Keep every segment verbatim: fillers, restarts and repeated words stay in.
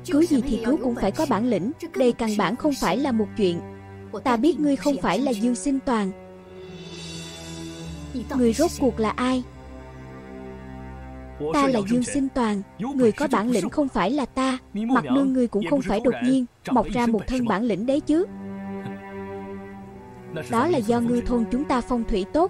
Cứu gì thì cứu cũng phải có bản lĩnh. Đây căn bản không phải là một chuyện. Ta biết ngươi không phải là Dương Sinh Toàn. Ngươi rốt cuộc là ai? Ta là Dương Sinh Toàn. Người có bản lĩnh không phải là ta. Mặt Nương ngươi cũng không phải đột nhiên mọc ra một thân bản lĩnh đấy chứ. Đó là do ngươi thôn chúng ta phong thủy tốt.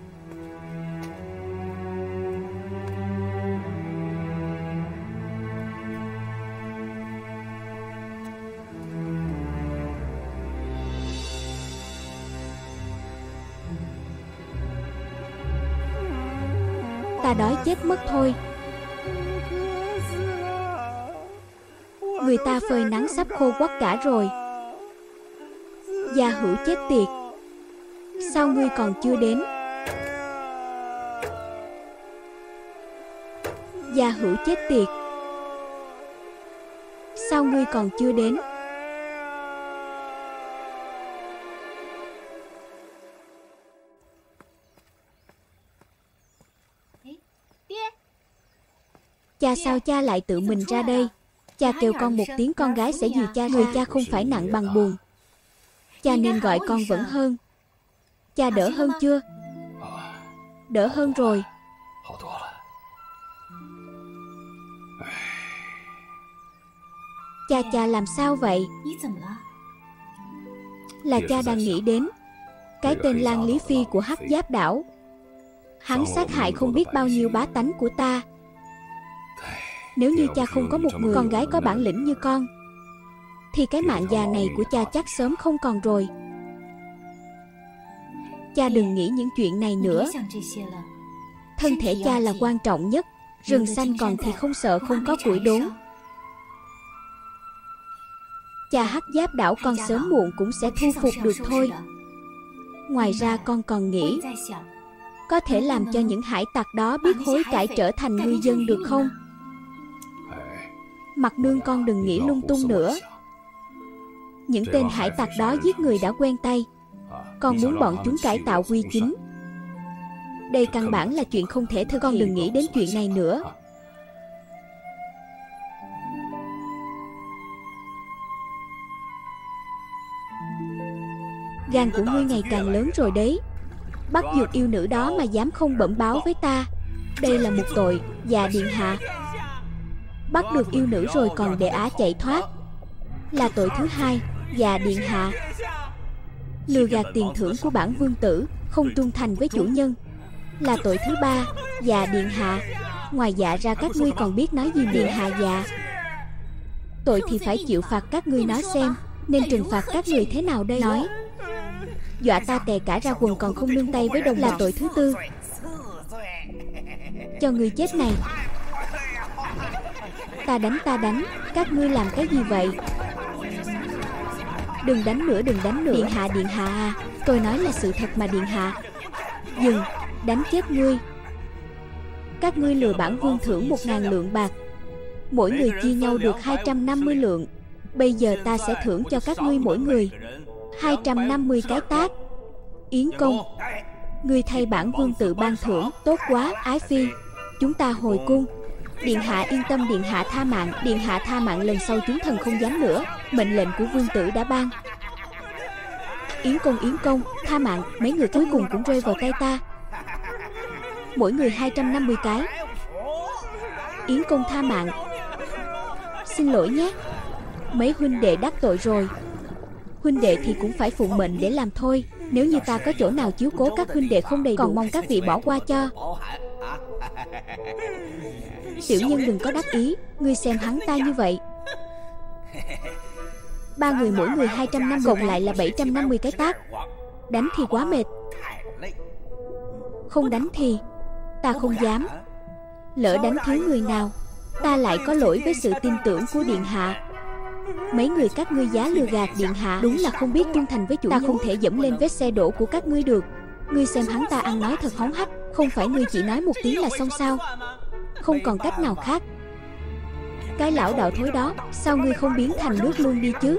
Ta đói chết mất thôi. Người ta phơi nắng sắp khô quắt cả rồi. Gia Hữu chết tiệt, sao ngươi còn chưa đến? Gia Hữu chết tiệt, sao ngươi còn chưa đến? Cha, sao cha lại tự mình ra đây? Cha kêu con một tiếng con gái sẽ dìu cha. Người cha không phải nặng bằng buồn. Cha nên gọi con vẫn hơn. Cha đỡ hơn chưa? Đỡ hơn rồi. Cha, cha làm sao vậy? Là cha đang nghĩ đến cái tên Lan Lý Phi của Hắc Giáp đảo. Hắn sát hại không biết bao nhiêu bá tánh của ta. Nếu như cha không có một người con gái có bản lĩnh như con, thì cái mạng già này của cha chắc sớm không còn rồi. Cha đừng nghĩ những chuyện này nữa. Thân thể cha là quan trọng nhất. Rừng xanh còn thì không sợ không có củi đốn. Cha Hắc Giáp đảo con sớm muộn cũng sẽ thu phục được thôi. Ngoài ra con còn nghĩ có thể làm cho những hải tặc đó biết hối cải trở thành ngư dân được không? Mặt Nương con đừng nghĩ lung tung nữa. Những tên hải tặc đó giết người đã quen tay. Con muốn bọn chúng cải tạo quy chính. Đây căn bản là chuyện không thể. Thưa con đừng nghĩ đến chuyện này nữa. Gan của ngươi ngày càng lớn rồi đấy. Bắt dược yêu nữ đó mà dám không bẩm báo với ta. Đây là một tội. Dạ điện hạ. Bắt được yêu nữ rồi còn để á chạy thoát là tội thứ hai. Dạ điện hạ. Lừa gạt tiền thưởng của bản vương tử, không trung thành với chủ nhân là tội thứ ba. Dạ điện hạ. Ngoài dạ ra các ngươi còn biết nói gì? Điện hạ dạ. Tội thì phải chịu phạt. Các ngươi nói xem nên trừng phạt các người thế nào đây? Nói. Dọa ta tè cả ra quần còn không nương tay với đồng là tội thứ tư. Cho người chết này. Ta đánh, ta đánh. Các ngươi làm cái gì vậy? Đừng đánh nữa, đừng đánh nữa. Điện hạ, điện hạ à. Tôi nói là sự thật mà điện hạ. Dừng, đánh chết ngươi. Các ngươi lừa bản vương thưởng một ngàn lượng bạc. Mỗi người chia nhau được hai trăm năm mươi lượng. Bây giờ ta sẽ thưởng cho các ngươi mỗi người hai trăm năm mươi cái tát. Yến Công, ngươi thay bản vương tự ban thưởng. Tốt quá. Ái Phi, chúng ta hồi cung. Điện hạ yên tâm, điện hạ tha mạng. Điện hạ tha mạng, lần sau chúng thần không dám nữa. Mệnh lệnh của vương tử đã ban. Yến Công, Yến Công, tha mạng. Mấy người cuối cùng cũng rơi vào tay ta. Mỗi người hai trăm năm mươi cái. Yến Công tha mạng. Xin lỗi nhé. Mấy huynh đệ đắc tội rồi. Huynh đệ thì cũng phải phụng mệnh để làm thôi. Nếu như ta có chỗ nào chiếu cố các huynh đệ không đầy đủ, còn mong các vị bỏ qua cho. Tiểu nhân đừng có đắc ý. Ngươi xem hắn ta như vậy. Ba người mỗi người hai trăm năm, cộng lại là bảy trăm năm mươi cái tát. Đánh thì quá mệt. Không đánh thì ta không dám. Lỡ đánh thiếu người nào, ta lại có lỗi với sự tin tưởng của điện hạ. Mấy người các ngươi giá lừa gạt điện hạ, đúng là không biết trung thành với chủ nhân. Ta không thể dẫm lên vết xe đổ của các ngươi được. Ngươi xem hắn ta ăn nói thật hống hách. Không phải ngươi chỉ nói một tiếng là xong sao? Không còn cách nào khác. Cái lão đạo thối đó, sao ngươi không biến thành nước luôn đi chứ?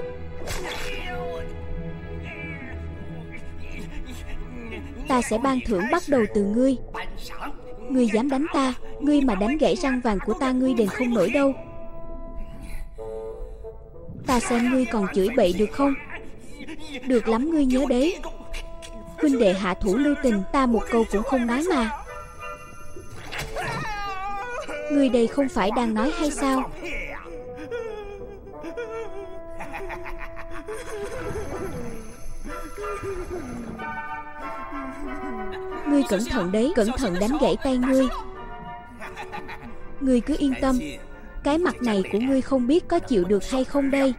Ta sẽ ban thưởng bắt đầu từ ngươi. Ngươi dám đánh ta, ngươi mà đánh gãy răng vàng của ta, ngươi đền không nổi đâu. Ta xem ngươi còn chửi bậy được không? Được lắm, ngươi nhớ đấy. Huynh đệ hạ thủ lưu tình, ta một câu cũng không nói mà. Ngươi đây không phải đang nói hay sao? Ngươi cẩn thận đấy, cẩn thận đánh gãy tay ngươi. Ngươi cứ yên tâm, cái mặt này của ngươi không biết có chịu được hay không đây.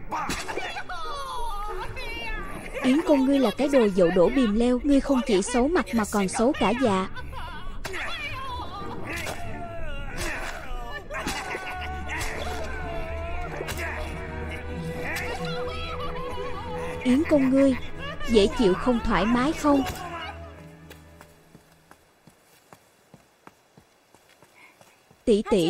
Yến Công, ngươi là cái đồ dậu đổ bìm leo. Ngươi không chỉ xấu mặt mà còn xấu cả dạ. Yến Công ngươi, dễ chịu không thoải mái không? Tỷ tỷ,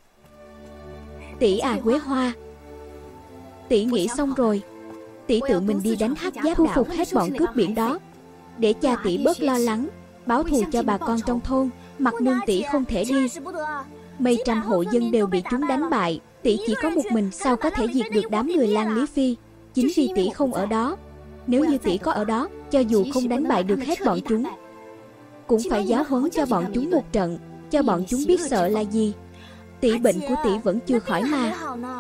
tỷ à Quế Hoa, tỷ nghĩ xong rồi. Tỷ tự mình đi đánh hắc giáp, thu phục hết bọn cướp biển đó, để cha tỷ bớt lo lắng, báo thù cho bà con trong thôn. Mặt nương tỷ không thể đi, mấy trăm hộ dân đều bị chúng đánh bại, tỷ chỉ có một mình, sao có thể diệt được đám người Lan Lý Phi? Chính vì tỷ không ở đó. Nếu như tỷ có ở đó, cho dù không đánh bại được hết bọn chúng, cũng phải giáo huấn cho bọn chúng một trận, cho bọn chúng biết sợ là gì. Tỷ bệnh của tỷ vẫn chưa khỏi mà.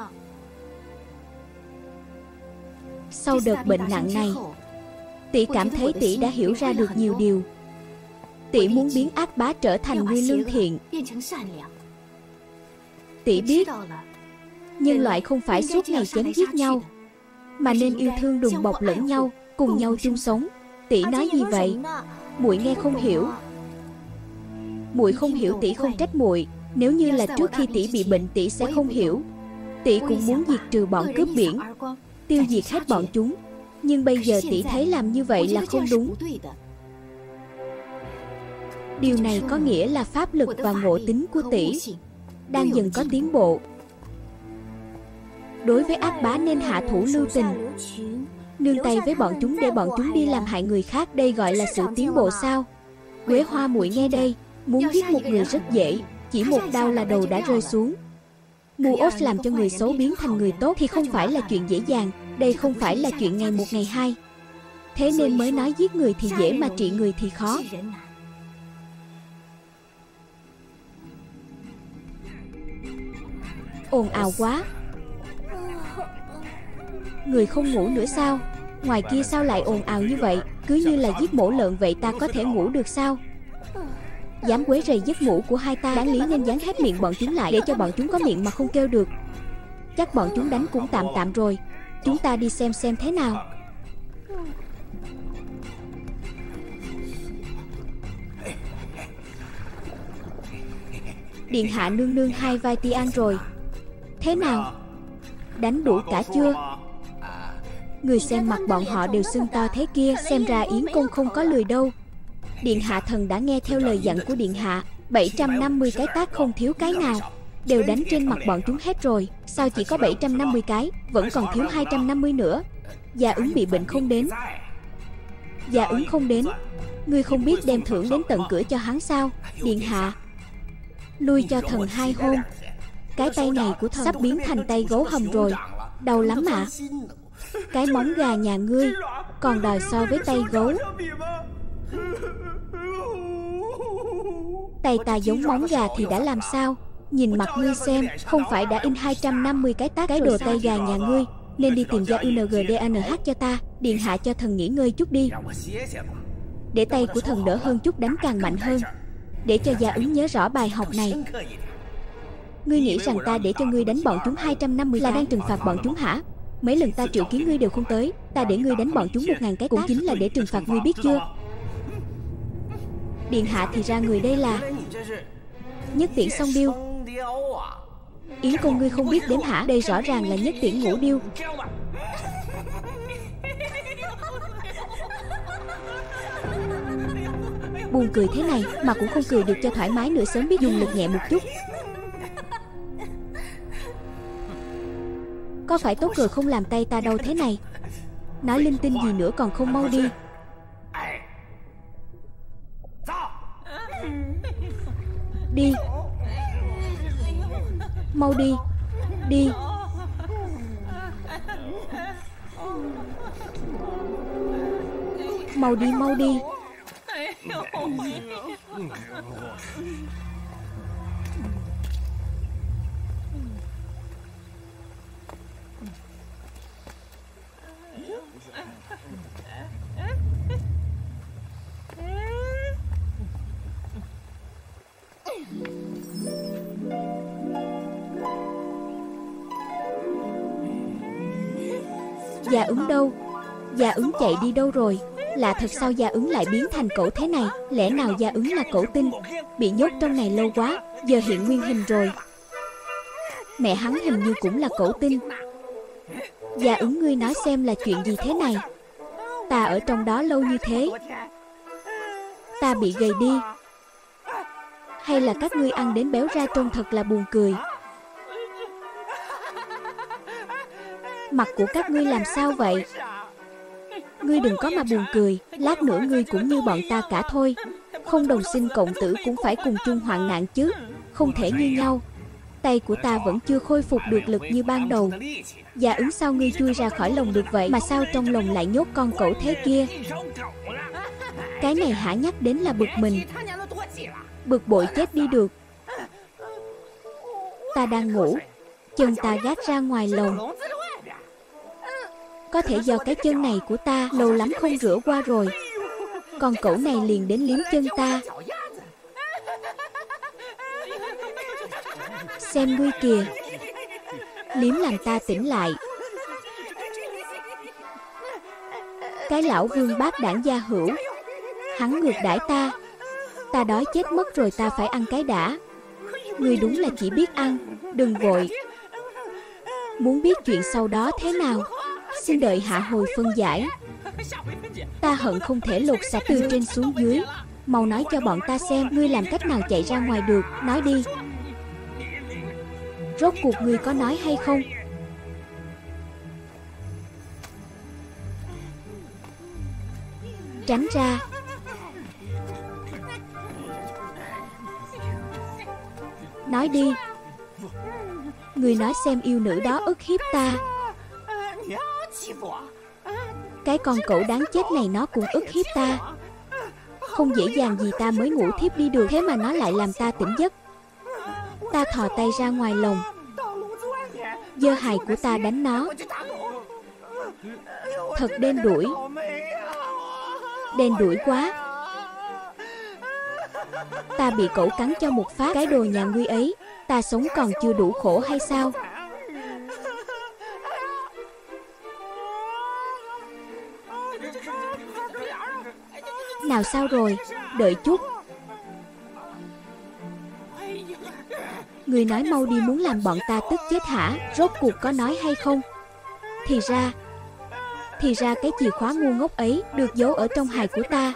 Sau đợt bệnh nặng này, tỷ cảm thấy tỷ đã hiểu ra được nhiều điều. Tỷ muốn biến ác bá trở thành người lương thiện. Tỷ biết nhân loại không phải suốt ngày chém giết nhau, mà nên yêu thương đùm bọc lẫn nhau, cùng nhau chung sống. Tỷ nói gì vậy? Muội nghe không hiểu. Muội không hiểu tỷ không trách muội. Nếu như là trước khi tỷ bị bệnh, tỷ sẽ không hiểu. Tỷ cũng muốn diệt trừ bọn cướp biển, tiêu diệt hết bọn chúng. Nhưng bây giờ tỷ thấy làm như vậy là không đúng. Điều này có nghĩa là pháp lực và ngộ tính của tỷ đang dần có tiến bộ. Đối với ác bá nên hạ thủ lưu tình, nương tay với bọn chúng để bọn chúng đi làm hại người khác. Đây gọi là sự tiến bộ sao? Quế Hoa muội nghe đây, muốn giết một người rất dễ, chỉ một đao là đầu đã rơi xuống. Mù ốt làm cho người xấu biến thành người tốt thì không phải là chuyện dễ dàng. Đây không phải là chuyện ngày một ngày hai. Thế nên mới nói giết người thì dễ mà trị người thì khó. Ồn ào quá. Người không ngủ nữa sao? Ngoài kia sao lại ồn ào như vậy? Cứ như là giết mổ lợn vậy, ta có thể ngủ được sao? Dám quấy rầy giấc ngủ của hai ta, đáng lý nên dán hết miệng bọn chúng lại, để cho bọn chúng có miệng mà không kêu được. Chắc bọn chúng đánh cũng tạm tạm rồi. Chúng ta đi xem xem thế nào. Điện hạ nương nương hai vai ti an rồi. Thế nào? Đánh đủ cả chưa? Người xem mặt bọn họ đều sưng to thế kia, xem ra Yến Công không có lười đâu. Điện hạ thần đã nghe theo lời dặn của điện hạ. Bảy trăm năm mươi cái tát không thiếu cái nào, đều đánh trên mặt bọn chúng hết rồi. Sao chỉ có bảy trăm năm mươi cái, vẫn còn thiếu hai trăm năm mươi nữa. Gia ứng bị bệnh không đến. Gia ứng không đến, ngươi không biết đem thưởng đến tận cửa cho hắn sao? Điện hạ, lui cho thần hai hôn. Cái tay này của thần sắp biến thành tay gấu hầm rồi, đau lắm ạ. Cái móng gà nhà ngươi còn đòi so với tay gấu. Tay ta giống móng gà thì đã làm sao? Nhìn mặt ngươi xem, không phải đã in hai trăm năm mươi cái tác cái đồ tay gà nhà ngươi. Nên đi tìm ra u en giê đê en hát cho ta. Điện hạ cho thần nghỉ ngơi chút đi, để tay của thần đỡ hơn chút, đánh càng mạnh hơn, để cho Gia ứng nhớ rõ bài học này. Ngươi nghĩ rằng ta để cho ngươi đánh bọn chúng hai trăm năm mươi là đang trừng phạt bọn chúng hả? Mấy lần ta triệu kiến ngươi đều không tới, ta để ngươi đánh bọn chúng một ngàn cái cũng chính là để trừng phạt ngươi, biết chưa? Điện hạ, thì ra người đây là Nhất Tiễn Song Điêu. Yến Công ngươi không biết đếm hả? Đây rõ ràng là Nhất Tiễn Ngũ Điêu. Buồn cười thế này mà cũng không cười được cho thoải mái nữa, sớm biết dùng lực nhẹ một chút. Có phải tốt rồi không làm tay ta đau thế này? Nói linh tinh gì nữa còn không mau đi. Đi, mau đi. Đi. Mau đi, mau đi. Dạ ứng đâu? Dạ ứng chạy đi đâu rồi? Lạ thật, sao Dạ ứng lại biến thành cẩu thế này? Lẽ nào Dạ ứng là cẩu tinh, bị nhốt trong này lâu quá, giờ hiện nguyên hình rồi? Mẹ hắn hình như cũng là cẩu tinh. Dạ ứng, ngươi nói xem là chuyện gì thế này? Ta ở trong đó lâu như thế, ta bị gầy đi, hay là các ngươi ăn đến béo ra? Trông thật là buồn cười. Mặt của các ngươi làm sao vậy? Ngươi đừng có mà buồn cười, lát nữa ngươi cũng như bọn ta cả thôi. Không đồng sinh cộng tử cũng phải cùng chung hoạn nạn chứ, không thể như nhau. Tay của ta vẫn chưa khôi phục được lực như ban đầu. Dạ ứng, sao ngươi chui ra khỏi lồng được vậy? Mà sao trong lồng lại nhốt con cẩu thế kia? Cái này hả, nhắc đến là bực mình, bực bội chết đi được. Ta đang ngủ, chân ta gác ra ngoài lồng. Có thể do cái chân này của ta lâu lắm không rửa qua rồi, con cẩu này liền đến liếm chân ta. Xem ngươi kìa, liếm làm ta tỉnh lại. Cái lão vương bát đảng gia hữu, hắn ngược đãi ta. Ta đói chết mất rồi, ta phải ăn cái đã. Ngươi đúng là chỉ biết ăn, đừng vội. Muốn biết chuyện sau đó thế nào, xin đợi hạ hồi phân giải. Ta hận không thể lột sạch từ trên xuống dưới. Mau nói cho bọn ta xem, ngươi làm cách nào chạy ra ngoài được, nói đi. Rốt cuộc ngươi có nói hay không? Tránh ra. Nói đi. Ngươi nói xem, yêu nữ đó ức hiếp ta. Cái con cẩu đáng chết này nó cũng ức hiếp ta. Không dễ dàng gì ta mới ngủ thiếp đi được, thế mà nó lại làm ta tỉnh giấc. Ta thò tay ra ngoài lồng, giơ hài của ta đánh nó. Thật đen đủi, đen đủi quá. Ta bị cẩu cắn cho một phát. Cái đồ nhà ngươi ấy, ta sống còn chưa đủ khổ hay sao? Nào sao rồi? Đợi chút. Người nói mau đi, muốn làm bọn ta tức chết hả? Rốt cuộc có nói hay không? Thì ra Thì ra cái chìa khóa ngu ngốc ấy được giấu ở trong hài của ta.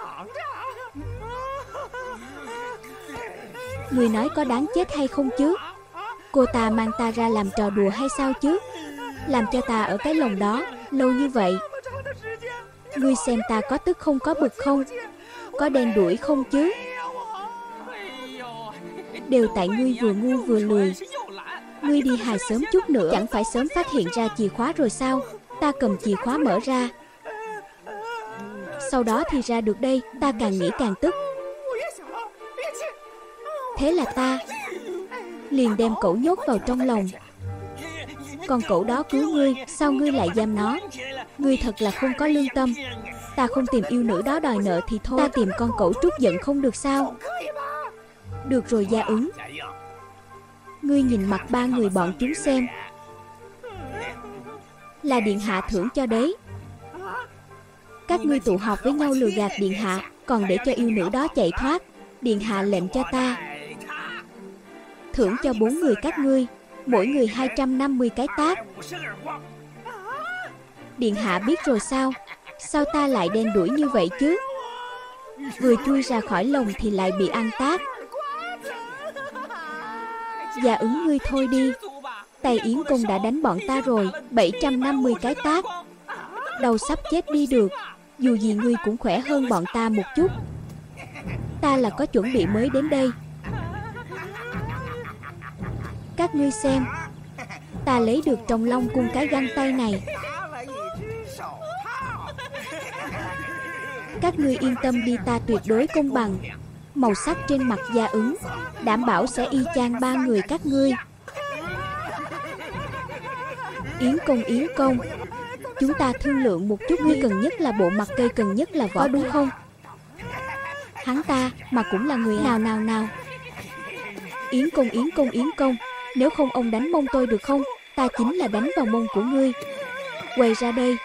Người nói có đáng chết hay không chứ? Cô ta mang ta ra làm trò đùa hay sao chứ? Làm cho ta ở cái lồng đó lâu như vậy. Ngươi xem ta có tức không, có bực không, có đen đuổi không chứ? Đều tại ngươi vừa ngu vừa lười. Ngươi đi hài sớm chút nữa, chẳng phải sớm phát hiện ra chìa khóa rồi sao? Ta cầm chìa khóa mở ra, sau đó thì ra được đây. Ta càng nghĩ càng tức. Thế là ta liền đem cẩu nhốt vào trong lồng. Con cẩu đó cứu ngươi, sao ngươi lại giam nó? Ngươi thật là không có lương tâm. Ta không tìm yêu nữ đó đòi nợ thì thôi, ta tìm con cẩu trút giận không được sao? Được rồi Gia ứng, ngươi nhìn mặt ba người bọn chúng xem. Là điện hạ thưởng cho đấy. Các ngươi tụ họp với nhau lừa gạt điện hạ, còn để cho yêu nữ đó chạy thoát. Điện hạ lệnh cho ta thưởng cho bốn người các ngươi mỗi người hai trăm năm mươi cái tát. Điện hạ biết rồi sao? Sao ta lại đen đuổi như vậy chứ? Vừa chui ra khỏi lồng thì lại bị ăn tát. Gia ứng, ngươi thôi đi. Tay Yến Công đã đánh bọn ta rồi, bảy trăm năm mươi cái tát. Đầu sắp chết đi được. Dù gì ngươi cũng khỏe hơn bọn ta một chút. Ta là có chuẩn bị mới đến đây. Các ngươi xem, ta lấy được trong Long Cung cái găng tay này. Các ngươi yên tâm đi, ta tuyệt đối công bằng. Màu sắc trên mặt da ứng, đảm bảo sẽ y chang ba người các ngươi. Yến công, Yến công, chúng ta thương lượng một chút. Ngươi cần nhất là bộ mặt, cây cần nhất là vỏ, đúng không? Hắn ta mà cũng là người à? Nào nào nào. Yến công, Yến công, Yến công, nếu không ông đánh mông tôi được không? Ta chính là đánh vào mông của ngươi. Quay ra đây.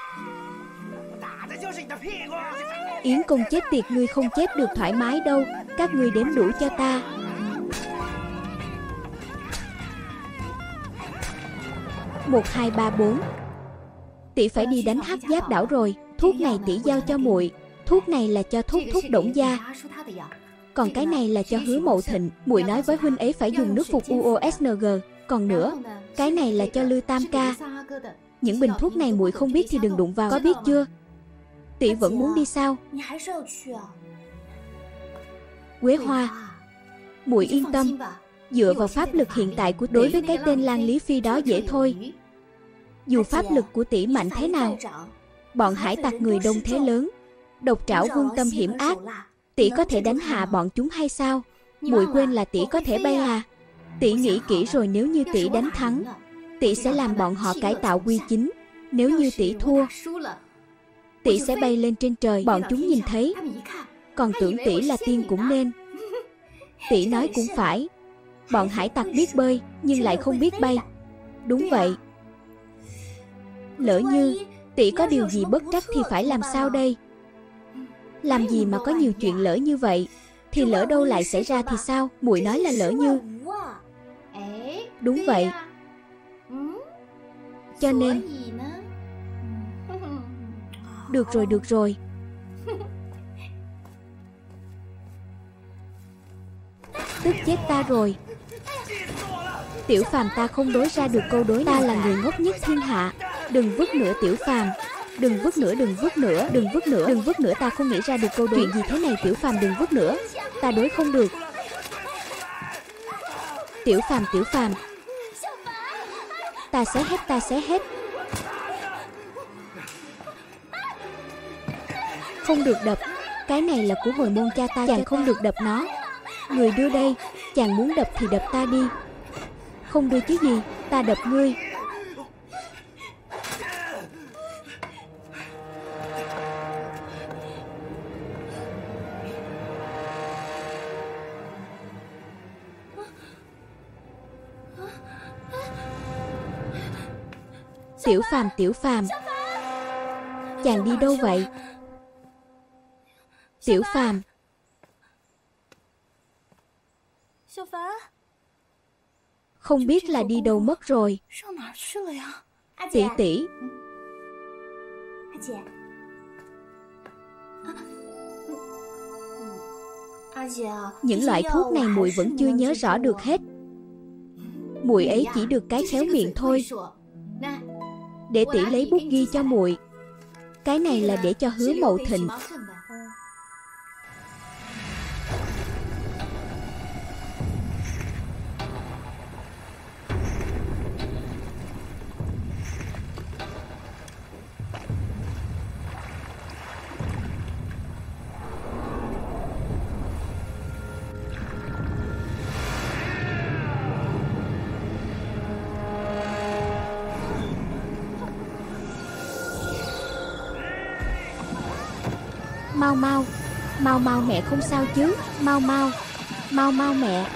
Yến công chết tiệt, ngươi không chết được thoải mái đâu. Các ngươi đếm đủ cho ta. Một, hai, ba, bốn. Tỷ phải đi đánh Hắc Giáp đảo rồi. Thuốc này tỷ giao cho muội. Thuốc này là cho thuốc thuốc Đổng gia. Còn cái này là cho Hứa Mậu Thịnh. Muội nói với huynh ấy phải dùng nước phục u o ét en giê. Còn nữa, cái này là cho Lư Tam ca. Những bình thuốc này muội không biết thì đừng đụng vào, có biết chưa? Tỷ vẫn muốn đi sao? Quế Hoa, muội yên tâm. Dựa vào pháp lực hiện tại của đối với cái tên Lan Lý Phi đó dễ thôi. Dù pháp lực của tỷ mạnh thế nào, bọn hải tặc người đông thế lớn, độc trảo vương tâm hiểm ác, tỷ có thể đánh hạ bọn chúng hay sao? Muội quên là tỷ có thể bay à? Tỷ nghĩ kỹ rồi, nếu như tỷ đánh thắng, tỷ sẽ làm bọn họ cải tạo quy chính. Nếu như tỷ thua, tỷ sẽ bay lên trên trời, bọn chúng nhìn thấy, còn tưởng tỷ là tiên cũng nên. Tỷ nói cũng phải. Bọn hải tặc biết bơi, nhưng lại không biết bay. Đúng vậy. Lỡ như tỷ có điều gì bất trắc thì phải làm sao đây? Làm gì mà có nhiều chuyện lỡ như vậy? Thì lỡ đâu lại xảy ra thì sao? Muội nói là lỡ như. Đúng vậy. Cho nên. Được rồi, được rồi. Tức chết ta rồi. Tiểu Phàm, ta không đối ra được câu đối. Ta là người ngốc nhất thiên hạ. Đừng vứt nữa Tiểu Phàm. Đừng vứt nữa, đừng vứt nữa, đừng vứt nữa, đừng vứt nữa. Ta không nghĩ ra được câu đối. Chuyện gì thế này Tiểu Phàm, đừng vứt nữa. Ta đối không được. Tiểu Phàm, Tiểu Phàm. Ta xé hết, ta xé hết. Không được đập. Cái này là của hồi môn cha ta. Chàng không được đập nó. Người đưa đây. Chàng muốn đập thì đập ta đi. Không đưa chứ gì. Ta đập ngươi. Tiểu Phàm, Tiểu Phàm. Chàng đi đâu vậy? Tiểu Phàm. Không biết là đi đâu mất rồi. Tỷ tỷ. Những loại thuốc này muội vẫn chưa nhớ rõ được hết. Muội ấy chỉ được cái khéo miệng thôi. Để tỷ lấy bút ghi cho muội. Cái này là để cho Hứa Mậu Thịnh. Mau mau. Mau mau mẹ không sao chứ. Mau mau. Mau mau mẹ.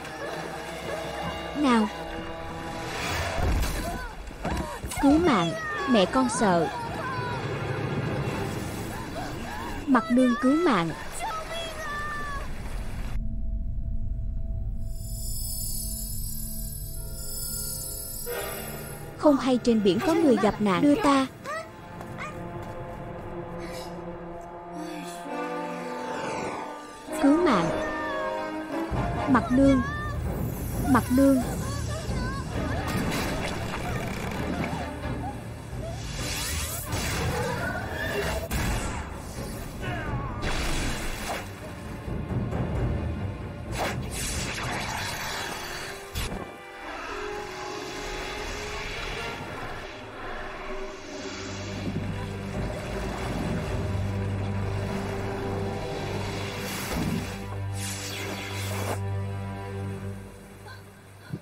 Nào. Cứu mạng. Mẹ con sợ. Mặt nương cứu mạng. Không hay trên biển có người gặp nạn. Đưa ta. Cứu mạng. Mặt nương. Mặt nương.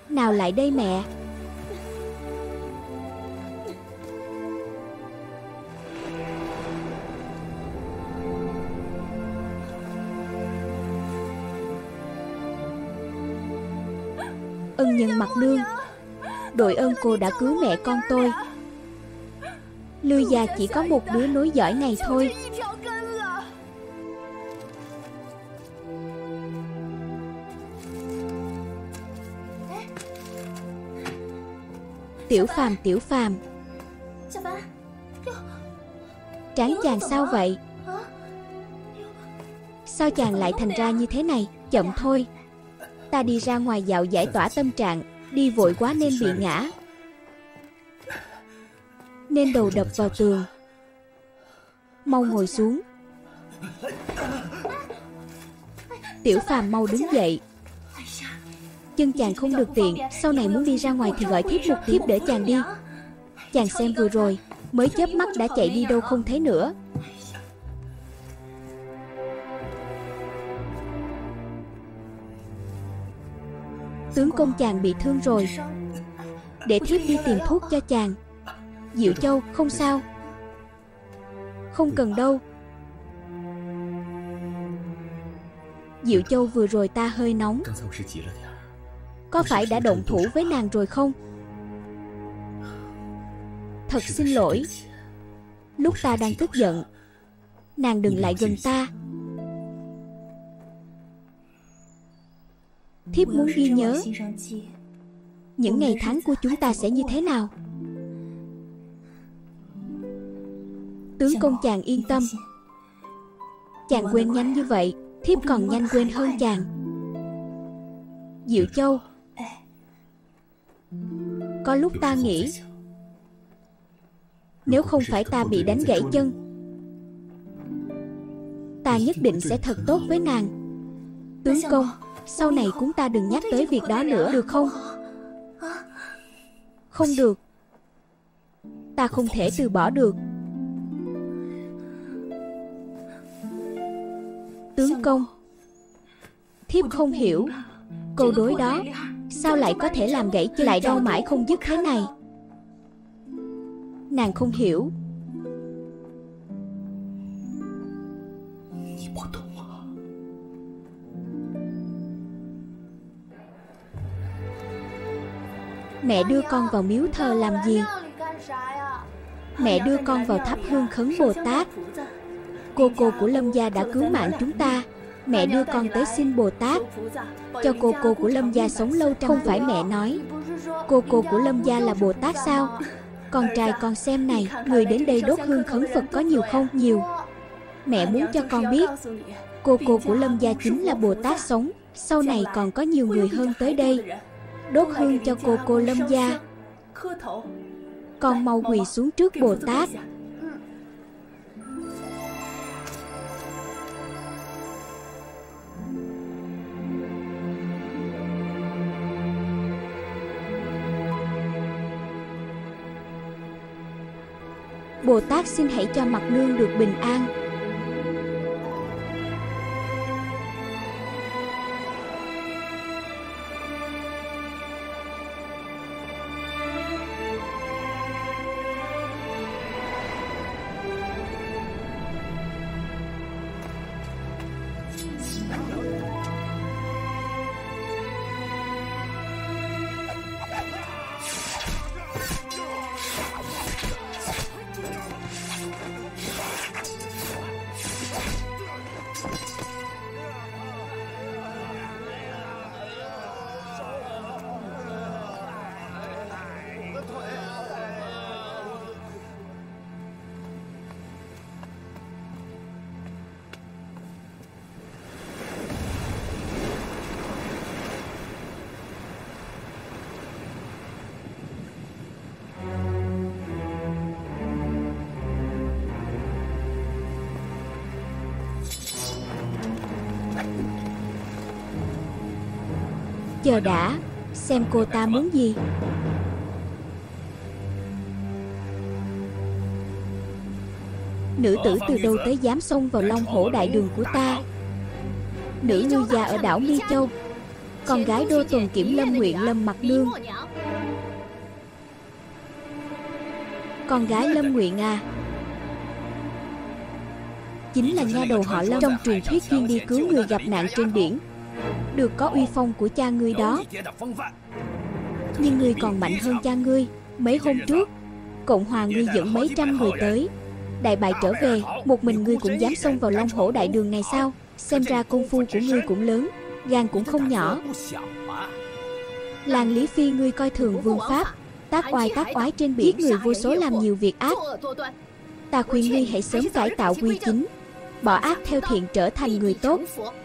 Nào lại đây mẹ. Ân nhân mặt nương, đội ơn cô đã cứu mẹ con tôi. Lư gia chỉ có một đứa nối dõi này thôi. Tiểu Phàm, Tiểu Phàm, trán chàng sao vậy? Sao chàng lại thành ra như thế này? Chậm thôi, ta đi ra ngoài dạo giải tỏa tâm trạng, đi vội quá nên bị ngã, nên đầu đập vào tường. Mau ngồi xuống. Tiểu Phàm mau đứng dậy. Chân chàng không được tiện, sau này muốn đi ra ngoài thì gọi thiếp một tiếng để chàng đi. Chàng xem vừa rồi, mới chớp mắt đã chạy đi đâu không thấy nữa. Tướng công chàng bị thương rồi, để thiếp đi tìm thuốc cho chàng. Diệu Châu, không sao. Không cần đâu. Diệu Châu, vừa rồi ta hơi nóng. Có phải đã động thủ với nàng rồi không? Thật xin lỗi. Lúc ta đang tức giận, nàng đừng lại gần ta. Thiếp muốn ghi nhớ những ngày tháng của chúng ta sẽ như thế nào. Tướng công chàng yên tâm. Chàng quên nhanh như vậy, thiếp còn nhanh quên hơn chàng. Diệu Châu, có lúc ta nghĩ, nếu không phải ta bị đánh gãy chân, ta nhất định sẽ thật tốt với nàng. Tướng công, sau này chúng ta đừng nhắc tới việc đó nữa, được không? Không được. Ta không thể từ bỏ được. Tướng công, thiếp không hiểu, câu đối đó sao lại có thể làm gãy chân, lại đau mãi không dứt thế này. Nàng không hiểu. Mẹ đưa con vào miếu thờ làm gì? Mẹ đưa con vào thắp hương khấn Bồ Tát. Cô cô của Lâm gia đã cứu mạng chúng ta. Mẹ đưa con tới xin Bồ Tát cho cô cô của Lâm gia sống lâu trăm. Không phải mẹ nói cô cô của Lâm gia là Bồ Tát sao? Con trai con xem này, người đến đây đốt hương khấn Phật có nhiều không? Nhiều. Mẹ muốn cho con biết, cô cô của Lâm gia chính là Bồ Tát sống. Sau này còn có nhiều người hơn tới đây đốt hương cho cô cô Lâm gia. Con mau quỳ xuống trước Bồ Tát. Bồ Tát xin hãy cho mặt nương được bình an. Chờ đã, xem cô ta muốn gì. Nữ tử từ đâu tới dám xông vào Long Hổ đại đường của ta? Nữ ngư gia ở đảo Mi Châu Con gái đô tuần kiểm Lâm Nguyện Lâm Mặc Nương. Con gái Lâm Nguyện à? Chính là nha đầu họ Lâm trong truyền thuyết chuyên đi cứu người gặp nạn trên biển, được có uy phong của cha ngươi đó. Nhưng ngươi còn mạnh hơn cha ngươi. Mấy hôm trước Cộng Hòa ngươi dẫn mấy trăm người tới, đại bại trở về, một mình ngươi cũng dám xông vào Long Hổ Đại Đường này sao? Xem ra công phu của ngươi cũng lớn, gan cũng không nhỏ. Làng Lý Phi ngươi coi thường vương pháp, tác oai tác oái trên biển, người vô số làm nhiều việc ác. Ta khuyên ngươi hãy sớm cải tạo quy chính, bỏ ác theo thiện, trở thành người tốt.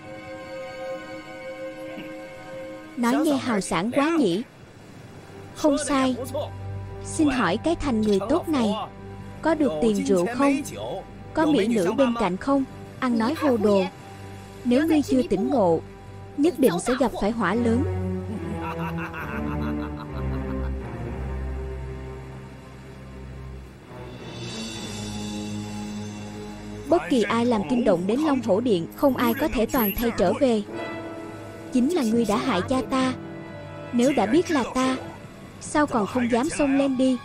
Nói nghe hào sảng quá nhỉ? Không sai. Xin hỏi cái thành người tốt này có được tiền rượu không? Có mỹ nữ bên cạnh không? Ăn nói hồ đồ. Nếu ngươi chưa tỉnh ngộ, nhất định sẽ gặp phải họa lớn. Bất kỳ ai làm kinh động đến Long Hổ Điện, không ai có thể toàn thay trở về. Chính là ngươi đã hại cha ta. Nếu đã biết là ta, sao còn không dám xông lên đi?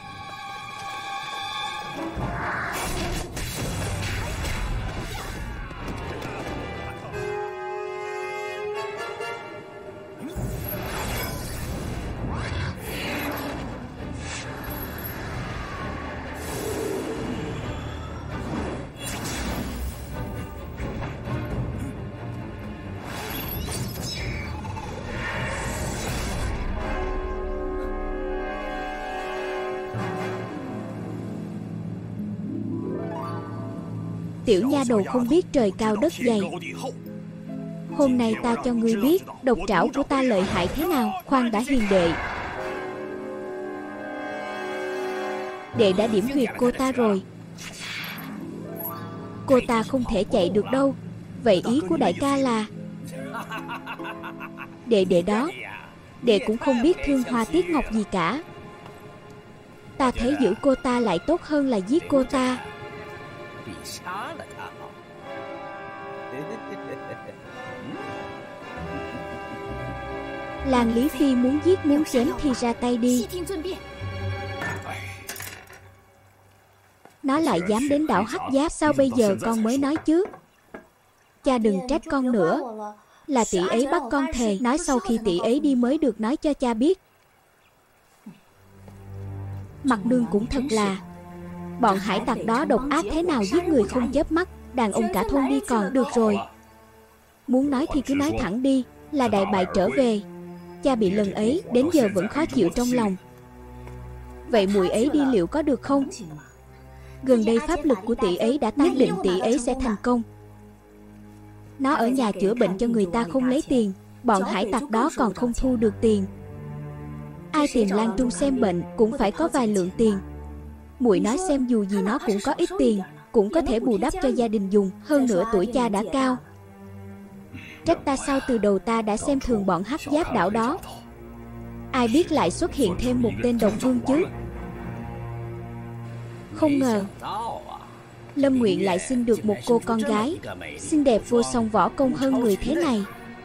Tiểu nha đầu không biết trời cao đất dày. Hôm nay ta cho ngươi biết độc trảo của ta lợi hại thế nào. Khoan đã hiền đệ. Đệ đã điểm huyệt cô ta rồi. Cô ta không thể chạy được đâu. Vậy ý của đại ca là đệ đệ đó, đệ cũng không biết thương hoa tiếc ngọc gì cả. Ta thấy giữ cô ta lại tốt hơn là giết cô ta. Làng Lý Phi muốn giết muốn chém thì ra tay đi. Nó lại dám đến đảo Hắc Giáp, sao bây giờ con mới nói chứ? Cha đừng trách con nữa. Là tỷ ấy bắt con thề, nói sau khi tỷ ấy đi mới được nói cho cha biết. Mặc Nương cũng thật là, bọn hải tặc đó độc ác thế nào, giết người không chớp mắt, đàn ông cả thôn đi còn. Được rồi, muốn nói thì cứ nói thẳng đi. Là đại bại trở về. Cha bị lần ấy đến giờ vẫn khó chịu trong lòng. Vậy muội ấy đi liệu có được không? Gần đây pháp lực của tỷ ấy đã tăng, định tỷ ấy sẽ thành công. Nó ở nhà chữa bệnh cho người ta không lấy tiền, bọn hải tặc đó còn không thu được tiền. Ai tìm Lan Trung xem bệnh cũng phải có vài lượng tiền. Muội nói xem, dù gì nó cũng có ít tiền, cũng có thể bù đắp cho gia đình dùng. Hơn nữa tuổi cha đã cao. Trách ta sao từ đầu ta đã xem thường bọn Hắc Giáp đảo đó. Ai biết lại xuất hiện thêm một tên độc vương chứ. Không ngờ Lâm Nguyện lại sinh được một cô con gái xinh đẹp vô song, võ công hơn người thế này.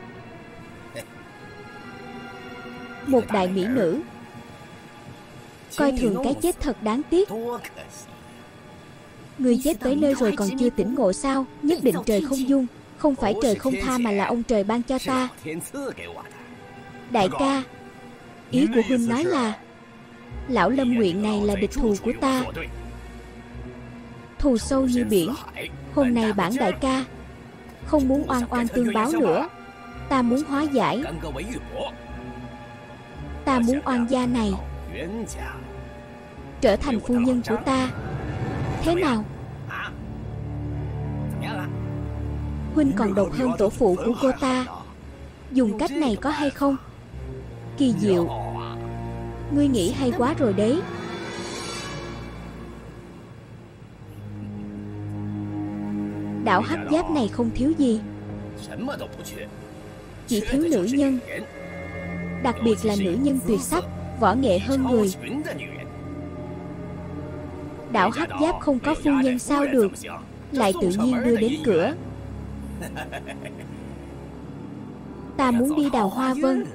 Một đại mỹ nữ. Coi thường cái chết thật đáng tiếc. Người chết tới nơi rồi còn chưa tỉnh ngộ sao? Nhất định trời không dung. Không phải trời không tha mà là ông trời ban cho ta. Đại ca, ý của huynh nói là lão Lâm Nguyện này là địch thù của ta. Thù sâu như biển. Hôm nay bản đại ca không muốn oan oan tương báo nữa. Ta muốn hóa giải. Ta muốn oan gia này trở thành phu nhân của ta. Thế nào? Huynh còn độc hơn tổ phụ của cô ta. Dùng cách này có hay không? Kỳ diệu. Ngươi nghĩ hay quá rồi đấy. Đảo Hắc Giáp này không thiếu gì, chỉ thiếu nữ nhân. Đặc biệt là nữ nhân tuyệt sắc, võ nghệ hơn người. Đảo Hắc Giáp không có phu nhân sao được, lại tự nhiên đưa đến cửa. Ta muốn đi Đào Hoa Vân.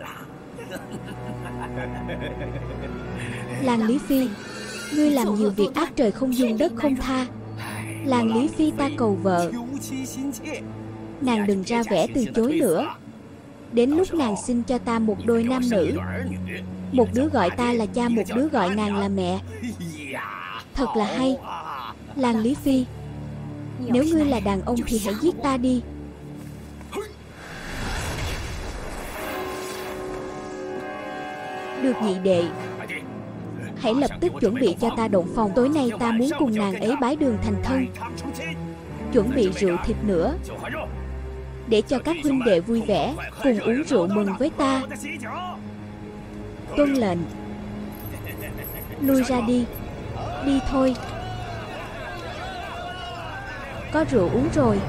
Làng Lý Phi, ngươi làm nhiều việc ác, trời không dung đất không tha. Làng Lý Phi, ta cầu vợ, nàng đừng ra vẻ từ chối nữa. Đến lúc nàng sinh cho ta một đôi nam nữ, một đứa gọi ta là cha, một đứa gọi nàng là mẹ. Thật là hay. Làng Lý Phi, nếu ngươi là đàn ông thì hãy giết ta đi. Được nhị đệ, hãy lập tức chuẩn bị cho ta động phòng. Tối nay ta muốn cùng nàng ấy bái đường thành thân. Chuẩn bị rượu thịt nữa, để cho các huynh đệ vui vẻ, cùng uống rượu mừng với ta. Tuân lệnh. Lui ra đi. Đi thôi. Có rượu uống rồi.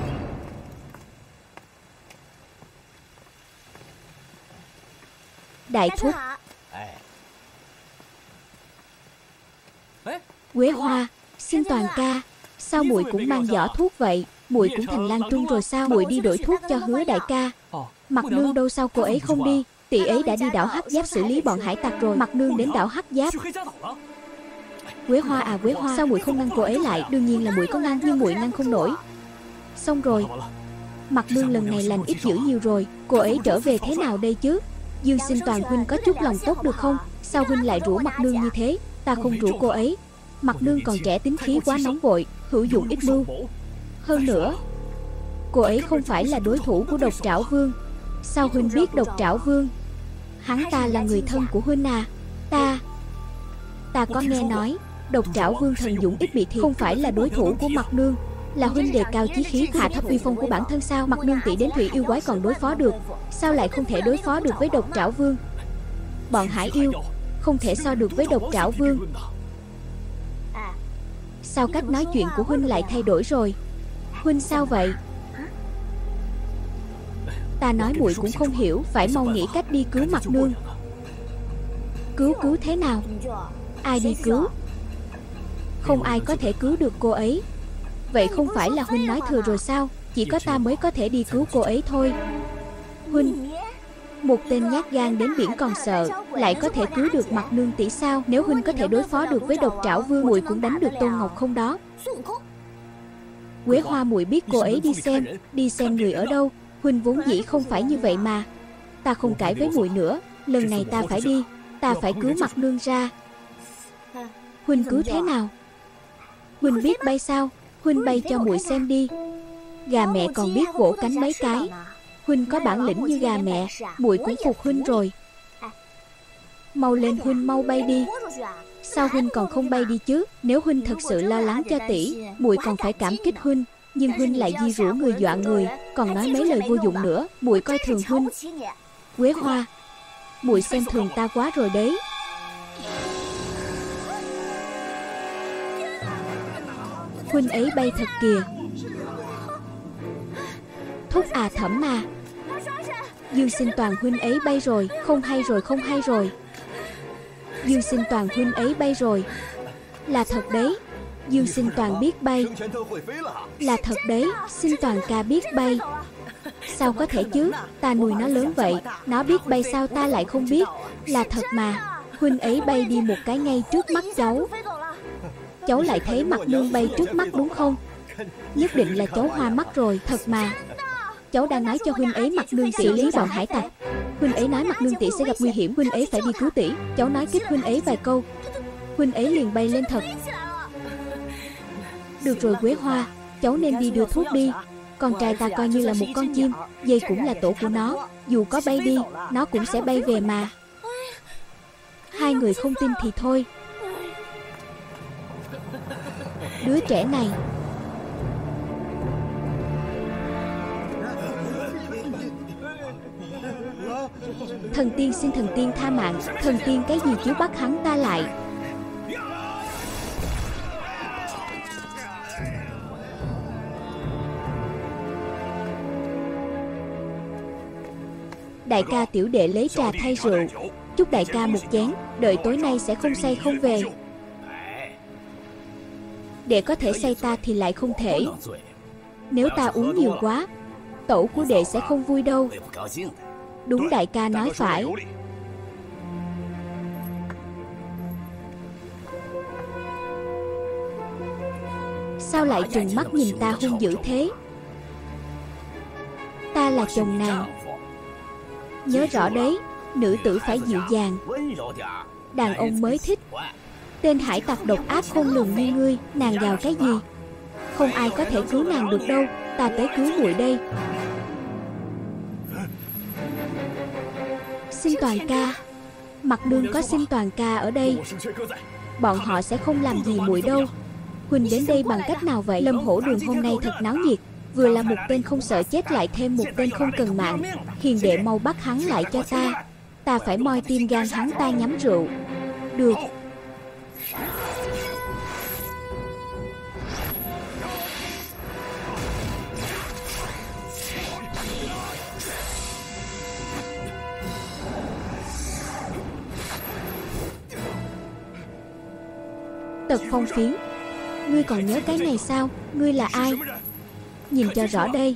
Đại thúc. Quế Hoa, xin Toàn ca, sao muội cũng mang giỏ thuốc vậy? Muội cũng thành lang trung rồi sao? Muội đi đổi thuốc cho Hứa đại ca. Mặt nương đâu, sao cô ấy không đi? Tỷ ấy đã đi đảo Hắc Giáp xử lý bọn hải tặc rồi. Mặt nương đến đảo Hắc Giáp. Quế Hoa à, Quế Hoa, sao muội không ngăn cô ấy lại? Đương nhiên là muội có ngăn, nhưng muội ngăn không nổi. Xong rồi. Mặt nương lần này lành ít dữ nhiều rồi. Cô ấy trở về thế nào đây chứ? Dương xin Toàn huynh có chút lòng tốt được không? Sao huynh lại rủ Mặt nương như thế? Ta không rủ cô ấy. Mặt nương còn trẻ, tính khí quá nóng vội, hữu dụng ít mưu. Hơn nữa, cô ấy không phải là đối thủ của Độc Trảo Vương. Sao huynh biết Độc Trảo Vương? Hắn ta là người thân của huynh à? Ta Ta có nghe nói Độc Trảo Vương thần dũng ít bị thiệt, không phải là đối thủ của Mặt nương. Là huynh đề cao chí khí, hạ thấp uy phong của bản thân sao? Mặt nương tỷ đến thủy yêu quái còn đối phó được, sao lại không thể đối phó được với Độc Trảo Vương? Bọn hải yêu không thể so được với Độc Trảo Vương. Sao cách nói chuyện của huynh lại thay đổi rồi? Huynh sao vậy? Ta nói muội cũng không hiểu, phải mau nghĩ cách đi cứu Mặt nương. Cứu cứu thế nào? Ai đi cứu? Không ai có thể cứu được cô ấy. Vậy không phải là huynh nói thừa rồi sao? Chỉ có ta mới có thể đi cứu cô ấy thôi. Huynh, một tên nhát gan đến biển còn sợ, lại có thể cứu được Mặt nương tỷ sao? Nếu huynh có thể đối phó được với Độc Trảo Vương, muội cũng đánh được Tôn Ngọc không đó? Quế Hoa, muội biết cô ấy đi xem, đi xem người ở đâu. Huynh vốn dĩ không phải như vậy mà. Ta không cãi với muội nữa, lần này ta phải đi, ta phải cứu Mặt nương ra. Huynh cứu thế nào? Huynh biết bay sao? Huynh bay cho muội xem đi. Gà mẹ còn biết vỗ cánh mấy cái. Huynh có bản lĩnh như gà mẹ, muội cũng phục huynh rồi. Mau lên huynh, mau bay đi. Sao huynh còn không bay đi chứ? Nếu huynh thật sự lo lắng cho tỷ, muội còn phải cảm kích huynh. Nhưng huynh lại di rủ người dọa người, còn nói mấy lời vô dụng nữa. Muội coi thường huynh. Quế Hoa, muội xem thường ta quá rồi đấy. Huynh ấy bay thật kìa. Thúc à, Thẩm à, Dương Sinh Toàn huynh ấy bay rồi. Không hay rồi, không hay rồi. Dương Sinh Toàn huynh ấy bay rồi. Là thật đấy. Dương Sinh Toàn biết bay. Là thật đấy, Sinh Toàn ca biết bay. Sao có thể chứ? Ta nuôi nó lớn vậy, nó biết bay sao ta lại không biết? Là thật mà. Huynh ấy bay đi một cái ngay trước mắt cháu. Cháu lại thấy Mặt nương bay trước mắt đúng không? Nhất định là cháu hoa mắt rồi. Thật mà. Cháu đang nói cho huynh ấy Mặt nương xử lý bọn hải tặc. Huynh ấy nói Mặt nương tỷ sẽ gặp nguy hiểm, huynh ấy phải đi cứu tỷ. Cháu nói kích huynh ấy vài câu, huynh ấy liền bay lên thật. Được rồi Quế Hoa, cháu nên đi đưa thuốc đi. Con trai ta coi như là một con chim, dây cũng là tổ của nó. Dù có bay đi, nó cũng sẽ bay về mà. Hai người không tin thì thôi. Đứa trẻ này. Thần tiên xin thần tiên tha mạng. Thần tiên cái gì chứ, bắt hắn ta lại. Đại ca, tiểu đệ lấy trà thay rượu. Chúc đại ca một chén, đợi tối nay sẽ không say không về. Đệ có thể say ta thì lại không thể. Nếu ta uống nhiều quá, tẩu của đệ sẽ không vui đâu. Đúng, đại ca nói phải. Sao lại trừng mắt nhìn ta hung dữ thế? Ta là chồng nàng. Nhớ rõ đấy, nữ tử phải dịu dàng, đàn ông mới thích. Tên hải tặc độc ác khôn lường như ngươi, nàng gào cái gì? Không ai có thể cứu nàng được đâu, ta tới cứu muội đây. Xin Toàn ca. Mặt Nương có Xin Toàn ca ở đây, bọn họ sẽ không làm gì muội đâu. Huỳnh đến đây bằng cách nào vậy? Lâm Hổ Đường hôm nay thật náo nhiệt, vừa là một tên không sợ chết lại thêm một tên không cần mạng. Hiền đệ mau bắt hắn lại cho ta, ta phải moi tim gan hắn ta nhắm rượu. Được. Tật phong phiến. Ngươi còn nhớ cái này sao? Ngươi là ai? Nhìn cho rõ đây.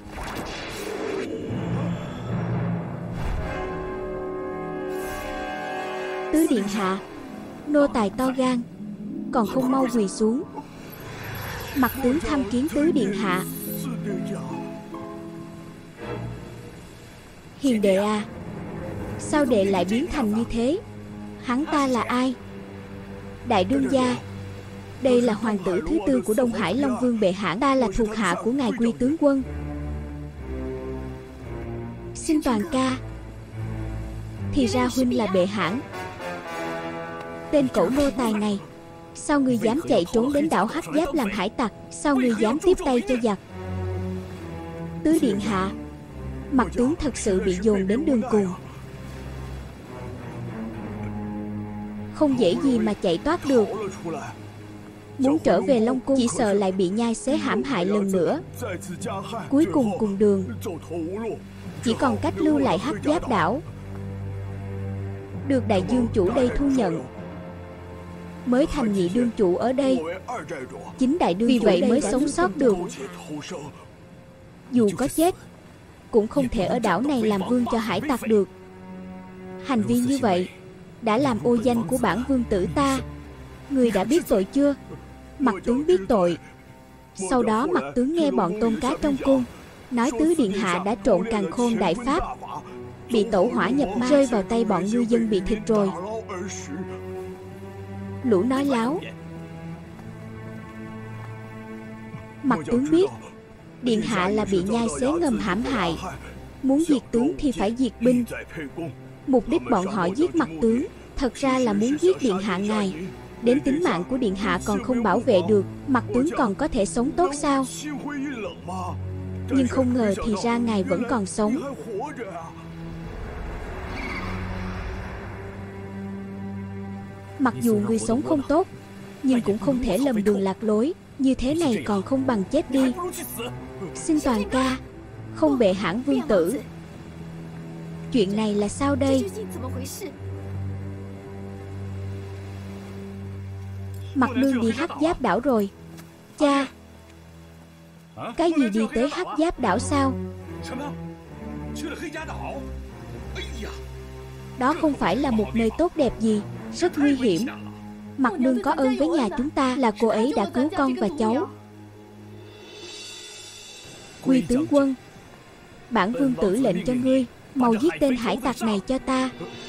Tứ điện hạ, nô tài to gan, còn không mau quỳ xuống. Mặt tướng tham kiến tứ điện hạ. Hiền đệ à, sao đệ lại biến thành như thế? Hắn ta là ai? Đại đương gia, đây là hoàng tử thứ tư của Đông Hải Long Vương bệ hạ, ta là thuộc hạ của ngài Quy tướng quân. Xin Toàn ca. Thì ra huynh là bệ hãn. Tên cẩu nô tài này, sao ngươi dám chạy trốn đến đảo Hắc Giáp làm hải tặc? Sao ngươi dám tiếp tay cho giặc? Tứ điện hạ, mặt tướng thật sự bị dồn đến đường cùng, không dễ gì mà chạy thoát được. Muốn trở về Long Cung chỉ sợ lại bị nhai xé hãm hại lần nữa. Cuối cùng cùng đường, chỉ còn cách lưu lại Hắc Giáp đảo, được đại dương chủ đây thu nhận, mới thành nhị đương chủ ở đây. Chính đại đương vì vậy mới sống sót được. Dù có chết cũng không thể ở đảo này làm vương cho hải tặc được. Hành vi như vậy đã làm ô danh của bản vương tử ta. Người đã biết tội chưa? Mặt tướng biết tội. Sau đó mặt tướng nghe bọn tôm cá trong cung nói tứ điện hạ đã trộn càn khôn đại pháp, bị tẩu hỏa nhập ma, rơi vào tay bọn ngư dân bị thịt rồi. Lũ nói láo. Mặt tướng biết điện hạ là bị nhai xé ngầm hãm hại. Muốn diệt tướng thì phải diệt binh. Mục đích bọn họ giết mặt tướng thật ra là muốn giết điện hạ ngài. Đến tính mạng của điện hạ còn không bảo vệ được, mặt tướng còn có thể sống tốt sao? Nhưng không ngờ thì ra ngài vẫn còn sống. Mặc dù người sống không tốt, nhưng cũng không thể lầm đường lạc lối. Như thế này còn không bằng chết đi. Xin Toàn ca, không bệ hãn vương tử. Chuyện này là sao đây? Mặt Nương đi Hắc Giáp đảo rồi. Cha, cái gì đi tới Hắc Giáp đảo sao? Đó không phải là một nơi tốt đẹp gì, rất nguy hiểm. Mặt Nương có ơn với nhà chúng ta là cô ấy đã cứu con và cháu. Quy tướng quân, bản vương tử lệnh cho ngươi mau giết tên hải tặc này cho ta.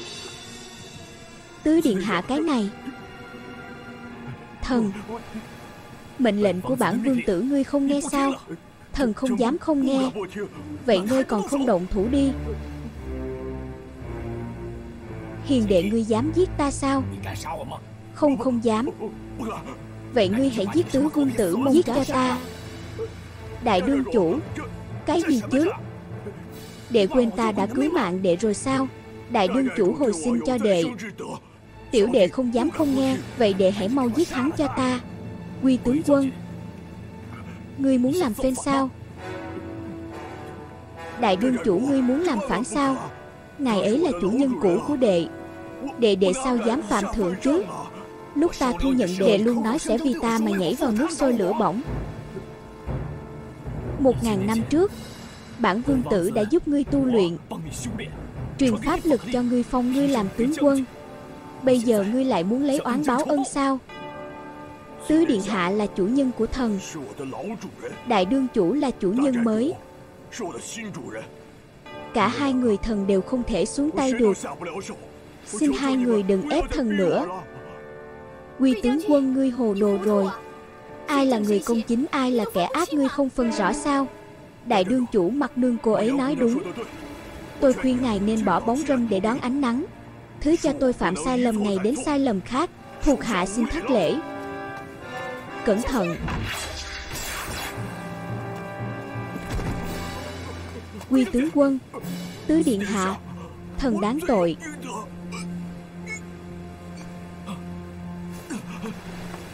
Tứ điện hạ cái này. Thần, mệnh lệnh của bản vương tử ngươi không nghe sao? Thần không dám không nghe. Vậy ngươi còn không động thủ đi. Hiền đệ ngươi dám giết ta sao? Không không dám. Vậy ngươi hãy giết tứ vương tử mông giết cho ta. Đại đương chủ, cái gì chứ? Đệ quên ta đã cứu mạng đệ rồi sao? Đại đương chủ hồi xin cho đệ. Tiểu đệ không dám không nghe. Vậy đệ hãy mau giết hắn cho ta. Quy tướng quân, ngươi muốn làm phên sao? Đại đương chủ ngươi muốn làm phản sao? Ngài ấy là chủ nhân cũ của đệ. Đệ đệ sao dám phạm thượng chứ? Lúc ta thu nhận đệ luôn nói sẽ vì ta mà nhảy vào nước sôi lửa bỏng. Một ngàn năm trước, bản vương tử đã giúp ngươi tu luyện. truyền pháp lực cho ngươi, phong ngươi làm tướng quân. Bây giờ ngươi lại muốn lấy oán báo ân sao? Tứ điện hạ là chủ nhân của thần, đại đương chủ là chủ nhân mới. Cả hai người thần đều không thể xuống tay được. Xin hai người đừng ép thần nữa. Quy tướng quân, ngươi hồ đồ rồi. Ai là người công chính, ai là kẻ ác, ngươi không phân rõ sao? Đại đương chủ Mặc Nương, cô ấy nói đúng. Tôi khuyên ngài nên bỏ bóng râm để đón ánh nắng. Thứ cho tôi phạm sai lầm này đến sai lầm khác. Thuộc hạ xin thất lễ. Cẩn thận. Quy tướng quân, tứ điện hạ, thần đáng tội.